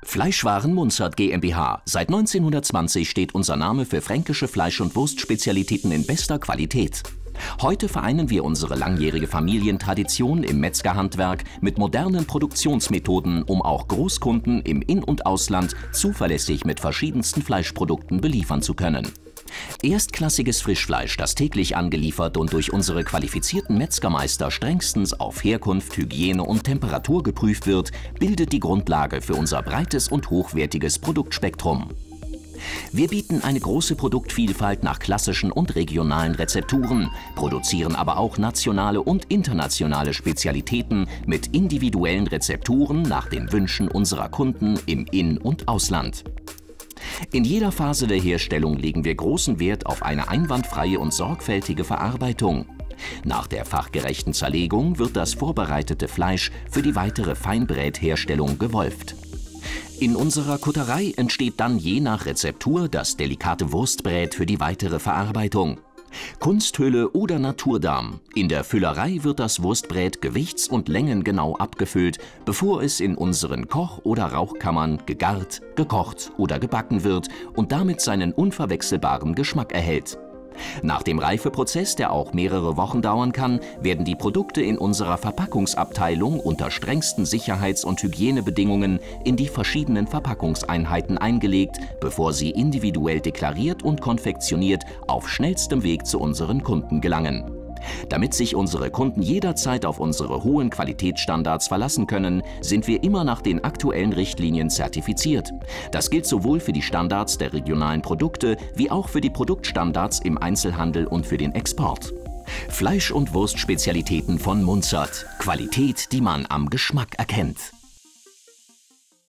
Fleischwaren Munzert GmbH. Seit 1920 steht unser Name für fränkische Fleisch- und Wurstspezialitäten in bester Qualität. Heute vereinen wir unsere langjährige Familientradition im Metzgerhandwerk mit modernen Produktionsmethoden, um auch Großkunden im In- und Ausland zuverlässig mit verschiedensten Fleischprodukten beliefern zu können. Erstklassiges Frischfleisch, das täglich angeliefert und durch unsere qualifizierten Metzgermeister strengstens auf Herkunft, Hygiene und Temperatur geprüft wird, bildet die Grundlage für unser breites und hochwertiges Produktspektrum. Wir bieten eine große Produktvielfalt nach klassischen und regionalen Rezepturen, produzieren aber auch nationale und internationale Spezialitäten mit individuellen Rezepturen nach den Wünschen unserer Kunden im In- und Ausland. In jeder Phase der Herstellung legen wir großen Wert auf eine einwandfreie und sorgfältige Verarbeitung. Nach der fachgerechten Zerlegung wird das vorbereitete Fleisch für die weitere Feinbrätherstellung gewolft. In unserer Kutterei entsteht dann je nach Rezeptur das delikate Wurstbrät für die weitere Verarbeitung. Kunsthülle oder Naturdarm. In der Füllerei wird das Wurstbrät gewichts- und längengenau abgefüllt, bevor es in unseren Koch- oder Rauchkammern gegart, gekocht oder gebacken wird und damit seinen unverwechselbaren Geschmack erhält. Nach dem Reifeprozess, der auch mehrere Wochen dauern kann, werden die Produkte in unserer Verpackungsabteilung unter strengsten Sicherheits- und Hygienebedingungen in die verschiedenen Verpackungseinheiten eingelegt, bevor sie individuell deklariert und konfektioniert auf schnellstem Weg zu unseren Kunden gelangen. Damit sich unsere Kunden jederzeit auf unsere hohen Qualitätsstandards verlassen können, sind wir immer nach den aktuellen Richtlinien zertifiziert. Das gilt sowohl für die Standards der regionalen Produkte wie auch für die Produktstandards im Einzelhandel und für den Export. Fleisch- und Wurstspezialitäten von Munzert. Qualität, die man am Geschmack erkennt.